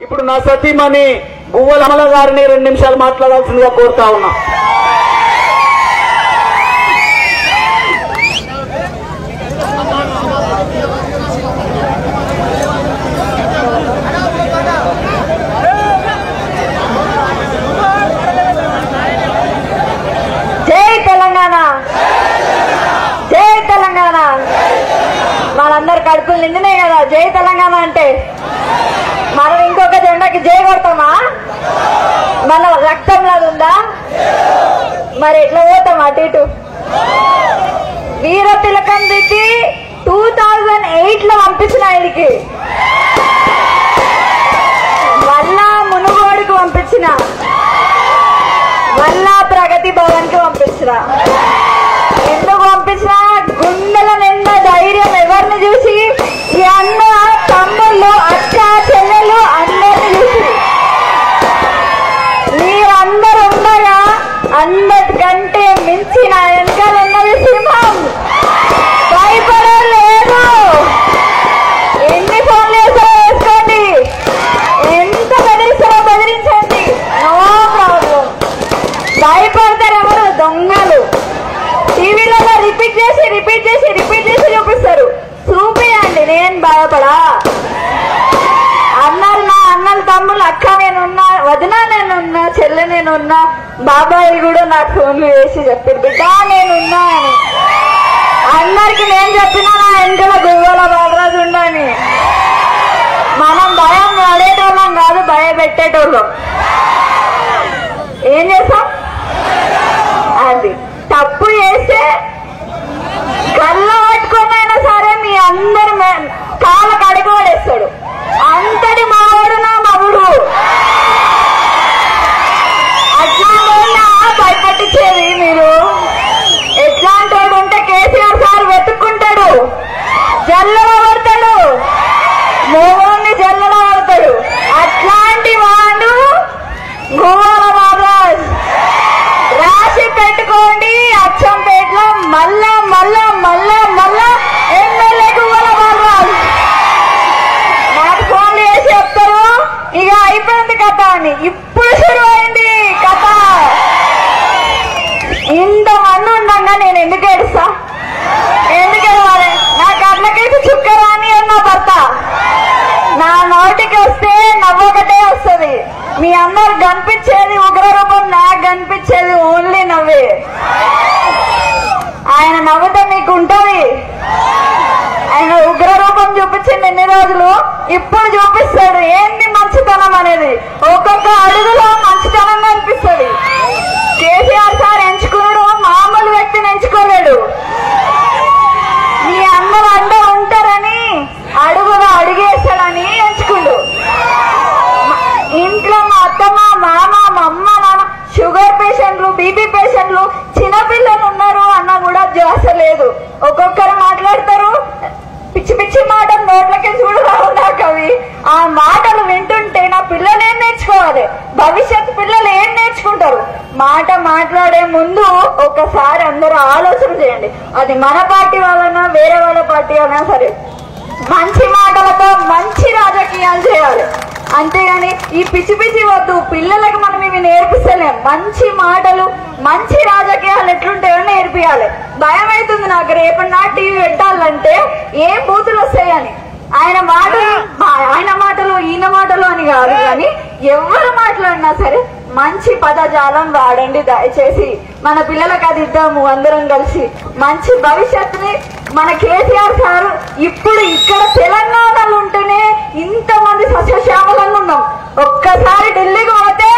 ఇప్పుడు నా సతీమణి గువ్వల అమల గారిని 2 నిమిషాలు మాట్లాడాల్సిందిగా కోరుతా ఉన్నా. జై తెలంగాణ, జై తెలంగాణ. మనందరు కడుపులు నిండినాయి కదా జై తెలంగాణ అంటే. మనం ఇంకొక జెండాకి జై కొడతామా? మన రక్తంలాగా ఉందా? మరి ఎట్లా పోతాం అటు ఇటు? వీర తిలకం దిద్ది 2008లో పంపించిన ఆయనకి, మళ్ళా మునుగోడుకు పంపించిన, మళ్ళా ప్రగతి భవన్ కి పంపించిన. ఎందుకు పంపించిన? గుండెల నిండా ధైర్యం ఎవరిని చూసి? ఈ అన్న తమ్ముళ్ళు అక్క చెల్లెలు అందరిని చూసి. మీరందరూ ఉండగా అందరికంటే మించి నా వెనకాల ఉన్నది సింహం. భయపడే లేదు. ఎన్ని ఫోన్లు వేసారో వేసుకోండి, ఎంత బెదిరిస్తారో బెదిరించండి, నో ప్రాబ్లం. భయపడతారు ఎవరు? దొంగలు. టీవీలలో రిపీట్ చేసి చూపిస్తారు. చూపియండి, నేను భయపడా. అన్నారు నా అన్నలు తమ్ముళ్ళు, అక్క నేనున్నా, వదిన నేనున్నా, చెల్లె నేనున్నా, బాబాయ్ కూడా నాకు ఫోన్లు వేసి చెప్పారు బిడ్డ నేనున్నా అని. అందరికి నేను చెప్పినా నా వెంటల గువ్వల బాలరాజు ఉండని. మనం భయం పడేటోళ్ళం కాదు, భయపెట్టేటోళ్ళం. ఏం చేస్తాం? అది తప్పు చేస్తే కళ్ళ పట్టుకున్నైనా సరే మీ అందరి కాళ్ళ కడిగి పడేస్తాడు. అంతటి మావాడు నా మగుడు. అట్లా భయపట్టించేది మీరు. ఎట్లాంటి వాడు ఉంటే కేసీఆర్ సార్ వెతుక్కుంటాడు, జల్లెడ పడతాడు, మోగోన్ని జల్లెడ పడతాడు. అట్లాంటి వాడు గువ్వల బాలరాజ్. రాసి పెట్టుకోండి, అచ్చంపేటలో మళ్ళా మళ్ళా మళ్ళా మళ్ళా ఎమ్మెల్యే గువ్వల బాలరాజ్. నాకు ఫోన్లు వేసి చెప్తారు ఇక అయిపోయింది కథ అని. ఇప్పుడు షురు అయింది కథ. ఇంతమంది ఉండగా నేను ఎందుకు ఏడుస్తా? ఎందుకు ఏడవాలి? నా కళ్ళకేసి చుక్క రాని అన్న భర్త. నా నోటికి వస్తే నవ్వొకటే వస్తుంది. మీ అందరు కనిపించేది ఉగ్రరూపం, నాకు కనిపించేది ఓన్లీ నవ్వే. ఆయన నవ్వుతే మీకు ఉంటది. ఆయన ఉగ్రరూపం చూపించింది ఎన్ని రోజులు, ఇప్పుడు చూపిస్తాడు ఏంది మంచితనం అనేది. ఒక్కొక్క అడుగులో మంచితనం కనిపిస్తుంది. కేసీఆర్ సార్ ఎంచుకున్నాడు, మామూలు వ్యక్తిని ఎంచుకోలేడు. మీ అందరూ అండ ఉంటారని, అడుగులో అడుగేస్తాడని ఎంచుకుండు. ఇంట్లో మా అత్తమ్మ, మామ, మా అమ్మ, నాన్న షుగర్ పేషెంట్లు, బీపీ పేషెంట్లు, చిన్నపిల్లలు ఉన్నారు అన్న కూడా ధ్యాస లేదు. ఒక్కొక్కరు మాట్లాడతారు పిచ్చి పిచ్చి మాటలు, నోట్లకి చూడు రావు నాకు అవి. ఆ మాటలు వింటుంటే నా పిల్లలు ఏం నేర్చుకోవాలి? భవిష్యత్ పిల్లలు ఏం నేర్చుకుంటారు? మాట మాట్లాడే ముందు ఒకసారి అందరూ ఆలోచన చేయండి. అది మన పార్టీ వాళ్ళైనా వేరే వాళ్ళ పార్టీ అయినా సరే, మంచి మాటలతో మంచి రాజకీయాలు చేయాలి. అంతేగాని ఈ పిచ్చి పిచ్చి వద్దు. పిల్లలకు మనం ఇవి నేర్పిస్తలేం. మంచి మాటలు, మంచి రాజకీయాలు ఎట్లుంటాయో నేర్పియాలి. భయం అవుతుంది నాకు రేపటి నా టీవీ పెట్టాలంటే ఏం బూతులు వస్తాయని. ఆయన మాటలు ఈయన మాటలు అని కాదు, కానీ ఎవరు మాట్లాడినా సరే మంచి పదజాలం వాడండి దయచేసి. మన పిల్లలకు అది ఇద్దాము అందరం కలిసి. మంచి భవిష్యత్తుని మన కేసీఆర్ సారు ఇప్పుడు ఇక్కడ తెలంగాణలో ఉంటేనే ఇంతమంది సస్యశ్యామలంగా ఉన్నాం. ఒక్కసారి ఢిల్లీకి పోతే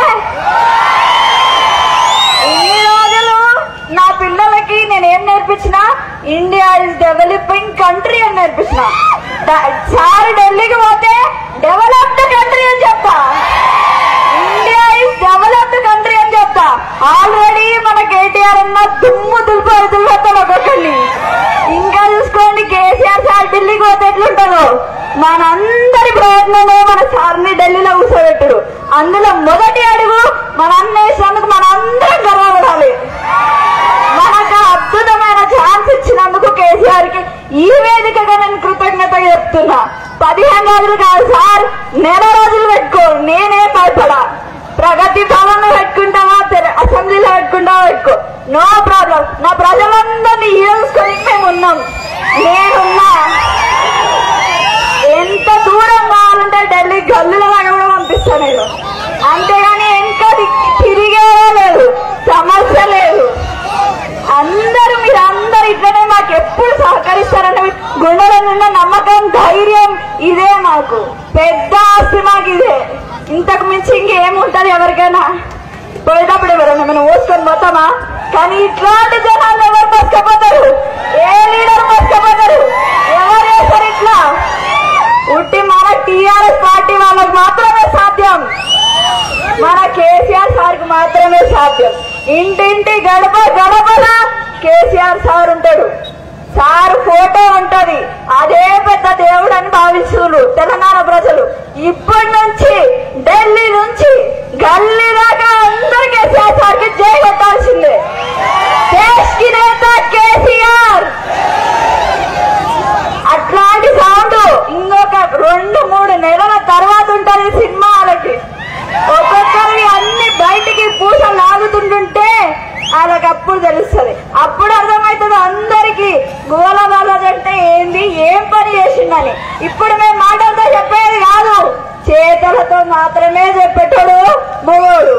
ఇన్ని రోజులు నా పిల్లలకి నేనేం నేర్పించిన? ఇండియా ఇస్ డెవలపింగ్ కంట్రీ అని నేర్పించిన. సారి ఢిల్లీకి పోతే డెవలప్డ్ కంట్రీ అని చెప్తా. ఇండియా ఇస్ డెవలప్డ్ కంట్రీ అని చెప్తా. ఆల్రెడీ మన కేటీఆర్ అన్న దుమ్ము దులిపెడతాడు ఒక్కొక్కరిని. ఇంకా చూసుకోండి కేసీఆర్ సార్ ఢిల్లీకి పోతే ఎట్లుంటారో. మనందరి ప్రయత్నమే మన సార్ని ఢిల్లీలో కూర్చోబెట్టారు. అందులో మొదటి అడుగు మన అన్నేసినందుకు మనందరం గర్వపడాలి. మనకు అద్భుతమైన ఛాన్స్ ఇచ్చినందుకు కేసీఆర్ కి ఈ వేదికగా నేను కృతజ్ఞత చెప్తున్నా. 15 రోజులు కాదు సార్, నెల రోజులు పెట్టుకో. ప్రగతి భవన్ పెట్టుకుంటావా, అసెంబ్లీలో పెట్టుకుంటావా పెట్టుకో, నో ప్రాబ్లం. నా ప్రజలందరినీ ఈరోజుకొని మేము ఉన్నాం, నేనున్నా. ఎంత దూరం కావాలంటే ఢిల్లీ గల్లుల దాకా కూడా పంపిస్తాను నేను, అంతేగాని ఇంకా తిరిగేదే లేదు, సమస్య లేదు. అందరూ మీరందరూ ఇట్లనే మాకు ఎప్పుడు సహకరిస్తారని గుండెల నిండా నమ్మకం, ధైర్యం ఇదే మాకు పెద్ద ఆస్తి. మాకు ఇదే, ఇంతకు మించి ఇంకేముంటది ఎవరికైనా. పోయేటప్పుడు ఎవరైనా మనం ఓసుకొని పోతామా? కానీ ఇట్లాంటి జనాలు ఎవరు మోసుకపోతారు? ఏ లీడర్ మోసుకపోతారు? ఎవరు చేస్తారు ఇట్లా? ఉట్టి మన టీఆర్ఎస్ పార్టీ వాళ్ళకు మాత్రమే సాధ్యం, మన కేసీఆర్ సార్కి మాత్రమే సాధ్యం. ఇంటింటి గడప గడపల కేసీఆర్ సార్ ఉంటాడు, సార్ ఫోటో ఉంటది, అదే పెద్ద దేవుడు అని భావిస్తున్నారు తెలంగాణ ప్రజలు. ఇప్పటి నుంచి ఢిల్లీ నుంచి గల్లీ దాకా అందరు కేసీఆర్ సార్కి జై కొట్టాల్సిందే. దేశ్ కి నేత కేసీఆర్. అట్లాంటి సౌండ్ ఇంకొక 2-3 నెలల తర్వాత ఉంటది సినిమాలకి. ఒక్కొక్కరి అన్ని బయటికి పూస లాగుతుంటుంటే వాళ్ళకి అప్పుడు తెలుస్తుంది, అప్పుడు అర్థమవుతుంది అందరికి గోల బాలాజీ అంటే ఏంది, ఏం పని చేసిందని. ఇప్పుడు మేము మాటలతో చెప్పేది కాదు, చేతులతో మాత్రమే చెప్పేటోడు మొగోడు.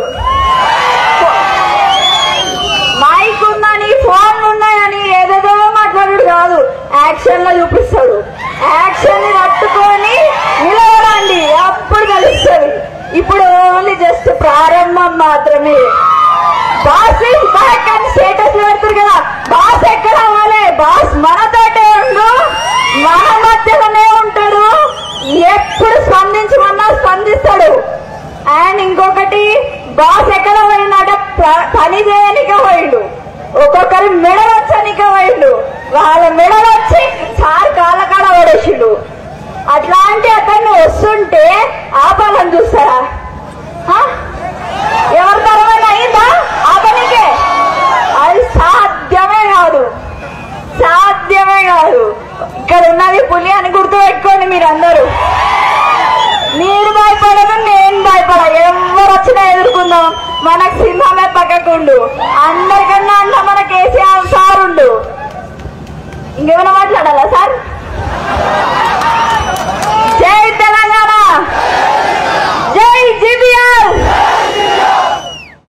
మైక్ ఉందని, ఫోన్లు ఉన్నాయని ఏదేదో మాట్లాడు కాదు, యాక్షన్ లో చూపిస్తాడు. యాక్షన్ ని పట్టుకొని నిలవరండి, అప్పుడు తెలుస్తుంది. ఇప్పుడు ఓన్లీ జస్ట్ ప్రారంభం మాత్రమే. బాస్ ఇస్ బ్యాక్ అని స్టేటస్ పెడతారు కదా, బాస్ ఎక్కడ అవ్వాలి? బాస్ మనతోటే ఉండు, మన మధ్యలోనే ఉంటాడు, ఎప్పుడు స్పందించమన్నా స్పందిస్తాడు. అండ్ ఇంకొకటి, బాస్ ఎక్కడ పోయినాడ పని చేయనిక పోయిండు, ఒక్కొక్కరి మెడవచ్చనిక పోయిండు, వాళ్ళ మెడవచ్చి సార్ కాళ్ళకాడ పడేసిండు. అట్లాంటి అతన్ని వస్తుంటే ఆపాలని చూస్తారా? ఎవరి తరమైన అయిందా ఆపనికే? అది సాధ్యమే కాదు, సాధ్యమే కాదు. ఇక్కడ ఉన్నది పులి అని గుర్తు పెట్టుకోండి మీరందరూ. మీరు భయపడదు, నేను భయపడ, ఎవరు వచ్చినా ఎదుర్కొందాం. మనకు సింహమే పక్కకుండు, అందరికన్నా అన్నం